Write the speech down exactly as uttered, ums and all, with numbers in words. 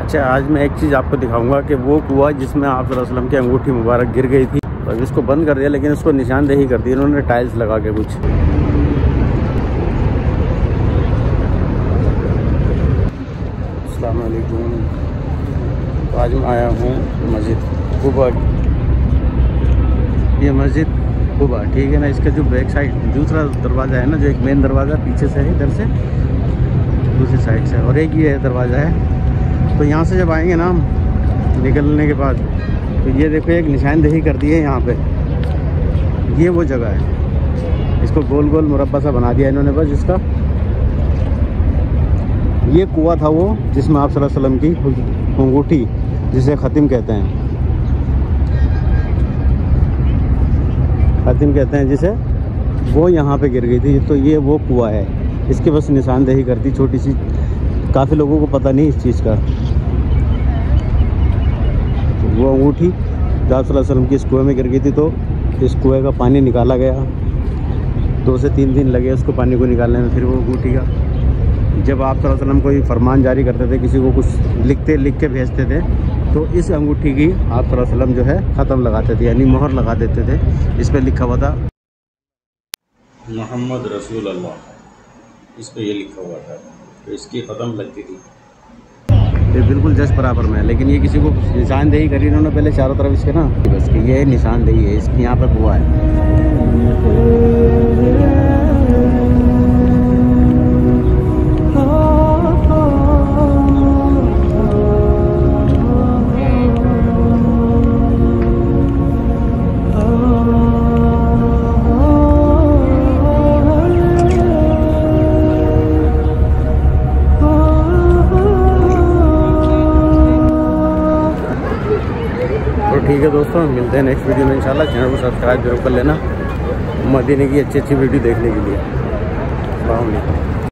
अच्छा, आज मैं एक चीज़ आपको दिखाऊंगा कि वो कुआं जिसमें आप सल्लल्लाहु अलैहि वसल्लम की अंगूठी मुबारक गिर गई थी, और इसको बंद कर दिया, लेकिन उसको निशानदेही कर दी इन्होंने टाइल्स लगा के कुछ। अस्सलाम वालेकुम। तो आज मैं आया हूँ मस्जिद कुबा। ये मस्जिद कुबा, ठीक है ना। इसका जो बैक साइड दूसरा दरवाज़ा है ना, जो एक मेन दरवाज़ा पीछे से है, इधर से दूसरी साइड से, और एक ये दरवाज़ा है। तो यहाँ से जब आएंगे ना हम निकलने के बाद, तो ये देखो एक निशानदेही कर दी है यहाँ पे। ये वो जगह है, इसको गोल गोल मुरब्बा सा बना दिया इन्होंने बस। इसका ये कुआं था वो जिसमें आप सल्लल्लाहु अलैहि वसल्लम की अंगूठी, जिसे ख़तिम कहते हैं, ख़तिम कहते हैं जिसे, वो यहाँ पे गिर गई थी। तो ये वो कुआं है, इसके बस निशानदेही कर दी छोटी सी। काफ़ी लोगों को पता नहीं इस चीज़ का। वो अंगूठी जो आप सल्लल्लाहु अलैहि वसल्लम की इस कुएं में गिर गई थी, तो इस कुएं का पानी निकाला गया। दो से तीन दिन लगे उसको पानी को निकालने में। फिर वो अंगूठी का, जब आप सल्लल्लाहु अलैहि वसल्लम कोई फरमान जारी करते थे, किसी को कुछ लिखते लिख के भेजते थे, तो इस अंगूठी की आप सल्लल्लाहु अलैहि वसल्लम जो है ख़त्म लगाते थे, यानी मोहर लगा देते थे। इस पर लिखा हुआ था मोहम्मद रसूल अल्लाह, इस पर ये लिखा हुआ था। तो इसकी ख़त्म लगती थी। ये बिल्कुल जस्ट बराबर में है, लेकिन ये किसी को निशानदेही करी इन्होंने पहले चारों तरफ इसके ना, बस कि ये निशानदेही है इसकी, यहाँ पर कुआं है। ठीक है दोस्तों, मिलते हैं नेक्स्ट वीडियो में इंशाल्लाह। चैनल को सब्सक्राइब जरूर कर लेना मदीने की अच्छी अच्छी वीडियो देखने के लिए। अस्सलाम वालेकुम।